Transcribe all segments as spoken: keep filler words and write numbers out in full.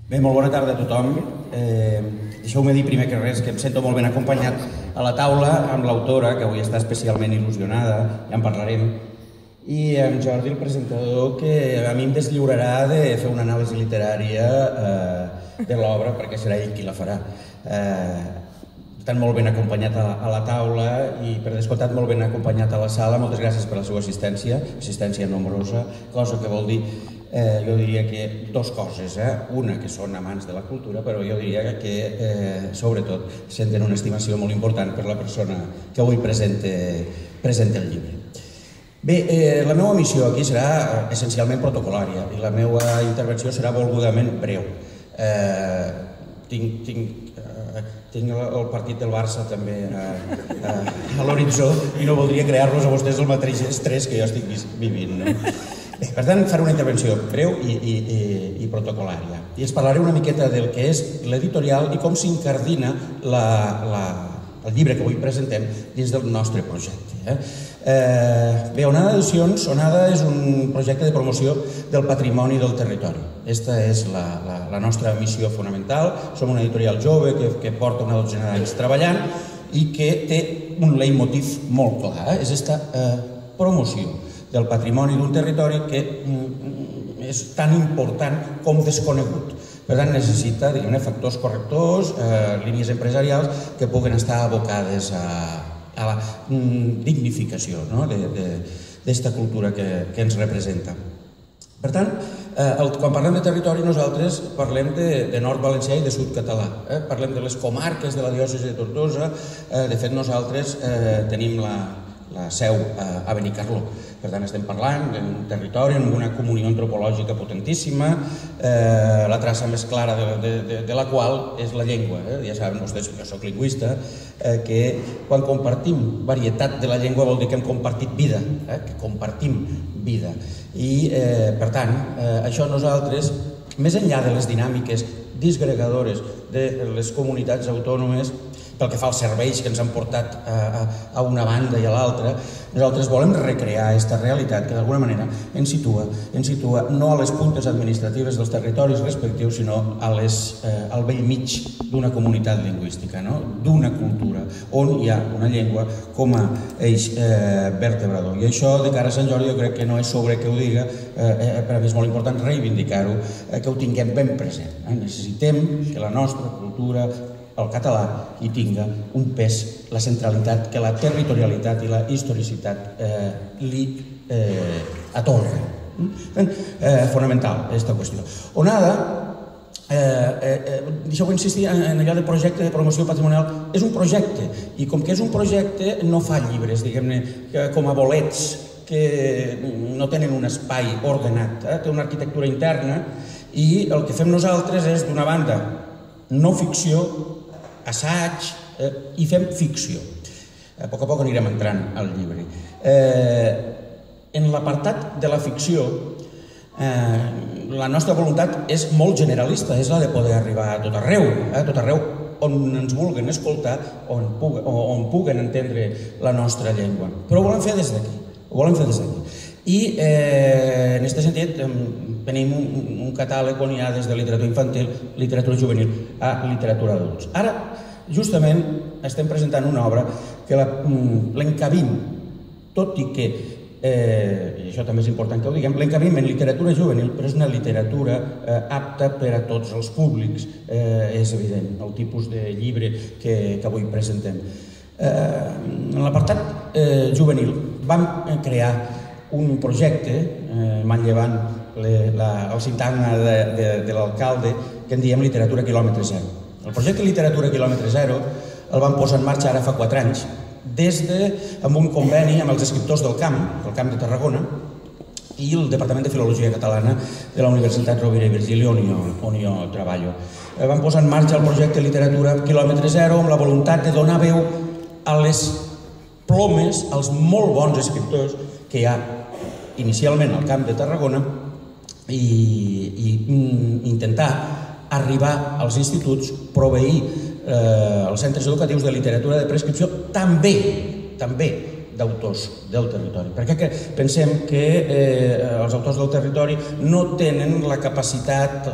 Bé, molt bona tarda a tothom. Eh, Deixeu-me dir primer que res que em sento molt ben acompanyat a la taula amb l'autora, que avui està especialment il·lusionada, ja en parlarem, i amb Jordi, el presentador, que a mi em deslliurarà de fer una anàlisi literària eh, de l'obra, perquè serà ell qui la farà. Eh, estan molt ben acompanyat a, a la taula i, per descomptat, molt ben acompanyat a la sala. Moltes gràcies per la seva assistència, assistència nombrosa, cosa que vol dir, eh, jo diria que dos coses. Eh? Una, que són amants de la cultura, però jo diria que, eh, sobretot, senten una estimació molt important per la persona que avui presenta, presenta el llibre. Bé, eh, la meva missió aquí serà essencialment protocolària i la meva intervenció serà volgudament breu. Eh, tinc... tinc Tinc el partit del Barça també a, a, a l'horitzó i no voldria crear-los a vostès el mateix estrès que jo estic vivint. No? Bé, per tant, faré una intervenció breu i, i, i, i protocolària. I es parlaré una miqueta del que és l'editorial i com s'incardina la, la, el llibre que avui presentem dins del nostre projecte. Eh? Eh, bé, Onada Edicions, Onada és un projecte de promoció del patrimoni del territori. Aquesta és la, la, la nostra missió fonamental. Som una editorial jove que, que porta una dotzena d'anys treballant i que té un leitmotiv molt clar. Eh? És aquesta eh, promoció del patrimoni d'un territori que mm, és tan important com desconegut. Per tant, necessita, diguem-ne, factors correctors, eh, línies empresarials que puguen estar abocades a, a la mm, dignificació, no? d'esta cultura que, que ens representa. Per tant, eh, el, quan parlem de territori, nosaltres parlem de, de nord valencià i de sud català. Eh? Parlem de les comarques de la diòcesi de Tortosa. Eh, de fet, nosaltres eh, tenim la, la seu a, a Benicarló. Per tant, estem parlant d'un territori amb una comunió antropològica potentíssima, eh, la traça més clara de, de, de, de la qual és la llengua. Eh? Ja saben vostès, jo soc lingüista, eh, que quan compartim varietat de la llengua vol dir que hem compartit vida, eh? que compartim vida. I, eh, per tant, eh, això nosaltres, més enllà de les dinàmiques disgregadores de les comunitats autònomes, pel que fa als serveis que ens han portat a, a una banda i a l'altra, nosaltres volem recrear aquesta realitat que d'alguna manera ens situa, ens situa no a les puntes administratives dels territoris respectius, sinó a les, eh, al bell mig d'una comunitat lingüística, no? D'una cultura, on hi ha una llengua com a eix eh, vertebrador. I això, de cara a Sant Jordi, jo crec que no és sobre que ho diga, eh, per a mi és molt important reivindicar-ho, eh, que ho tinguem ben present. Eh? Necessitem que la nostra cultura, el català, hi tinga un pes, la centralitat que la territorialitat i la historicitat eh, li eh, atorga. Eh, fonamental, aquesta qüestió. Onada, eh, eh, deixeu insistir en allò de projecte de promoció patrimonial, és un projecte, i com que és un projecte no fa llibres, diguem-ne, com a bolets que no tenen un espai ordenat, eh? Té una arquitectura interna, i el que fem nosaltres és, d'una banda, no ficció, assaig, eh, i fem ficció. A poc a poc anirem entrant al llibre. Eh, en l'apartat de la ficció, eh, la nostra voluntat és molt generalista, és la de poder arribar a tot arreu, eh, a tot arreu on ens vulguen escoltar, on, puguen, on puguen entendre la nostra llengua. Però ho volem fer des d'aquí, ho volem fer des d'aquí. I eh, en aquest sentit tenim un, un catàleg on hi ha des de literatura infantil, literatura juvenil a literatura adults. Ara, justament, estem presentant una obra que l'encabim, tot i que, eh, i això també és important que ho diguem, l'encabim en literatura juvenil, però és una literatura eh, apta per a tots els públics, eh, és evident, el tipus de llibre que, que avui presentem. Eh, en l'apartat eh, juvenil vam crear un projecte, eh, manllevant le, la, el sintagma de, de, de l'alcalde, que en diem literatura quilòmetre zero. El projecte literatura quilòmetre zero el vam posar en marxa ara fa quatre anys, des de, amb un conveni amb els escriptors del camp, del Camp de Tarragona, i el Departament de Filologia Catalana de la Universitat Rovira i Virgili, on jo, on jo treballo. Eh, vam posar en marxa el projecte literatura quilòmetre zero amb la voluntat de donar veu a les plomes, als molt bons escriptors que hi ha inicialment al Camp de Tarragona i, i intentar arribar als instituts, proveir eh, els centres educatius de literatura de prescripció, també, també d'autors del territori. Perquè pensem que els autors del territori no tenen la capacitat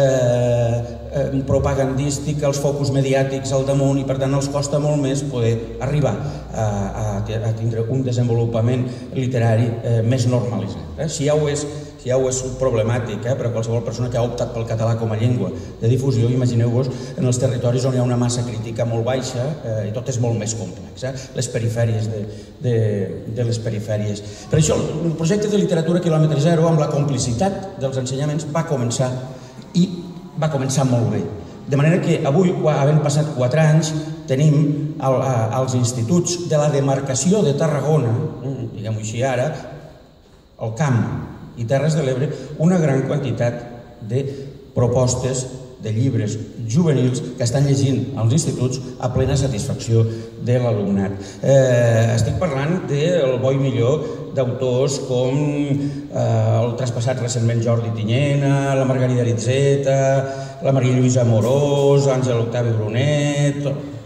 propagandística, els focus mediàtics al damunt, i per tant els costa molt més poder arribar a tindre un desenvolupament literari més normalitzat. Si ja ho és ja ho és problemàtic per a qualsevol persona que ha optat pel català com a llengua de difusió, imagineu-vos en els territoris on hi ha una massa crítica molt baixa i tot és molt més complex, les perifèries de les perifèries. Per això el projecte de literatura quilòmetre zero, amb la complicitat dels ensenyaments, va començar i va començar molt bé. De manera que avui, havent passat quatre anys, tenim als instituts de la demarcació de Tarragona, diguem-ho així ara, el Camp i Terres de l'Ebre, una gran quantitat de propostes de llibres juvenils que estan llegint als instituts a plena satisfacció de l'alumnat. Estic parlant del bo i millor d'autors com el traspassat recentment Jordi Tinyena, la Margarida Aritzeta, la Maria Lluïsa Amorós, Àngel Octavi Brunet,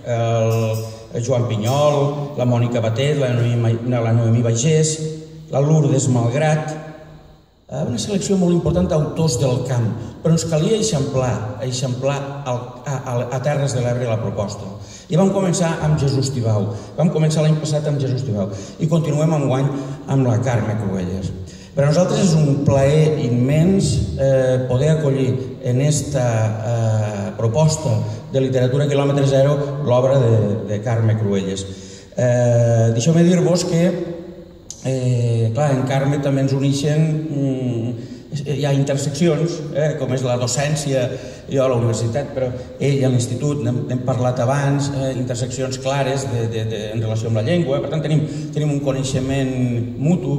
el Joan Pinyol, la Mònica Batet, la Noemí Bagés, la Lourdes Malgrat, una selecció molt important d'autors del camp, però ens calia eixamplar, eixamplar a Terres de l'Ebre la proposta. I vam començar amb Jesús Tibau, vam començar l'any passat amb Jesús Tibau i continuem enguany amb la Carme Cruelles. Per a nosaltres és un plaer immens poder acollir en aquesta proposta de literatura quilòmetre zero l'obra de Carme Cruelles. Deixeu-me dir-vos que clar, en Carme també ens uneixen, hi ha interseccions, com és la docència, jo a la universitat, però ell a l'institut, n'hem parlat abans, interseccions clares en relació amb la llengua, per tant tenim un coneixement mutu,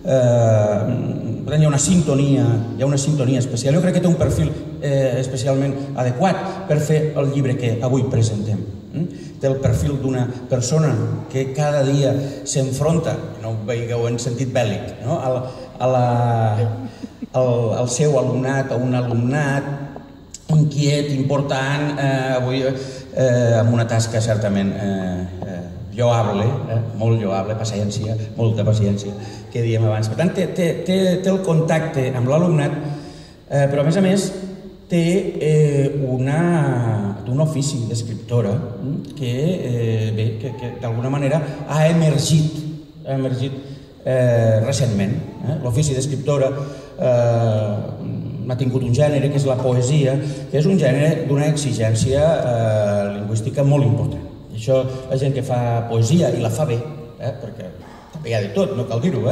per tant hi ha una sintonia, hi ha una sintonia especial. Jo crec que té un perfil especialment adequat per fer el llibre que avui presentem. Té el perfil d'una persona que cada dia s'enfronta, no ho veieu en sentit bèl·lic, al seu alumnat, a un alumnat inquiet, important, avui amb una tasca certament lloable, molt lloable, paciència, molta paciència, que diem abans. Per tant, té el contacte amb l'alumnat, però a més a més té un ofici d'escriptora que d'alguna manera ha emergit ha emergit recentment. L'ofici d'escriptora ha tingut un gènere que és la poesia, que és un gènere d'una exigència lingüística molt important. I això la gent que fa poesia i la fa bé, perquè també hi ha de tot, no cal dir-ho,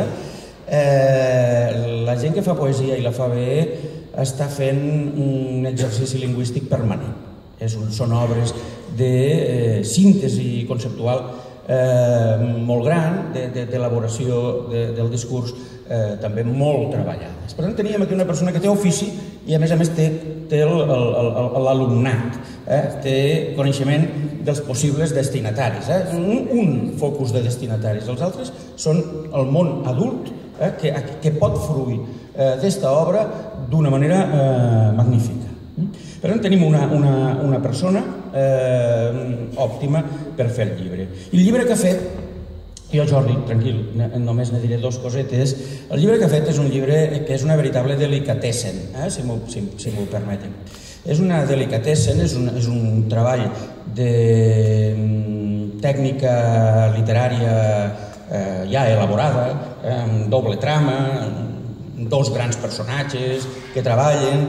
la gent que fa poesia i la fa bé està fent un exercici lingüístic permanent. Són obres de síntesi conceptual molt gran, d'elaboració del discurs també molt treballades. Per tant, teníem aquí una persona que té ofici i a més a més té l'alumnat, té coneixement dels possibles destinataris, un focus de destinataris. Els altres són el món adult que pot fruir d'esta obra d'una manera magnífica. Per tant, tenim una persona òptima per fer el llibre. I el llibre que ha fet, jo Jordi, tranquil, només ne diré dues cosetes, el llibre que ha fet és un llibre que és una veritable delicatessen, si m'ho permeten. És una delicatessen, és un treball de tècnica literària ja elaborada, amb doble trama, dos grans personatges que treballen.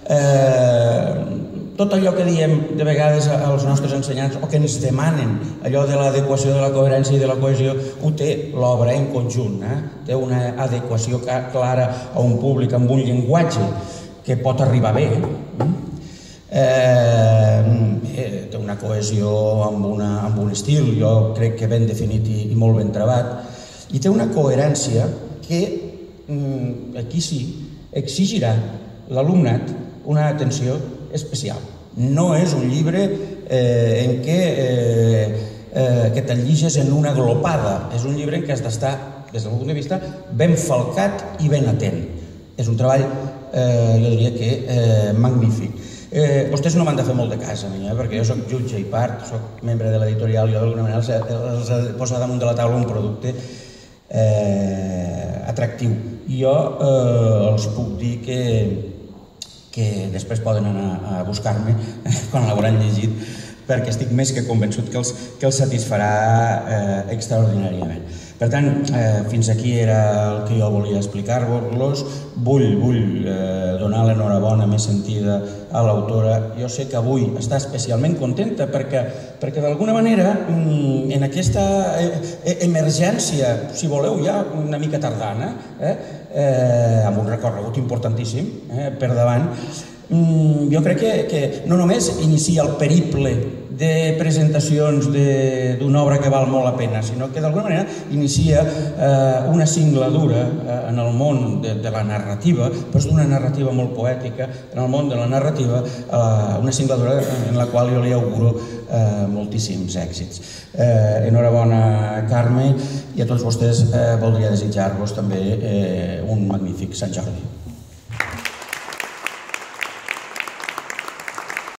Tot allò que diem de vegades als nostres ensenyants o que ens demanen, allò de l'adequació, de la coherència i de la cohesió, ho té l'obra en conjunt. Té una adequació clara a un públic amb un llenguatge que pot arribar bé. Té una cohesió amb un estil, jo crec que ben definit i molt ben trebat, i té una coherència que, aquí sí, exigirà l'alumnat una atenció especial. No és un llibre en què te'l llegeixes en una glopada, és un llibre en què has d'estar, des del meu punt de vista, ben falcat i ben atent. És un treball, jo diria que magnífic. Vostès no m'han de fer molt de cas a mi, perquè jo soc jutge i part, soc membre de l'editorial, jo d'alguna manera els he posat damunt de la taula un producte atractiu. Jo els puc dir que després poden anar a buscar-me quan l'hauran llegit, perquè estic més que convençut que els satisfarà extraordinàriament. Per tant, fins aquí era el que jo volia explicar-vos. Vull donar l'enhorabona més sentida a l'autora. Jo sé que avui està especialment contenta perquè d'alguna manera en aquesta emergència, si voleu ja una mica tardana, amb un recorregut importantíssim per davant, jo crec que no només inicia el periple de presentacions d'una obra que val molt la pena, sinó que d'alguna manera inicia una singladura en el món de la narrativa, però és d'una narrativa molt poètica, en el món de la narrativa, una singladura en la qual jo li auguro moltíssims èxits. Enhorabona, Carme, i a tots vostès voldria desitjar-vos també un magnífic Sant Jordi.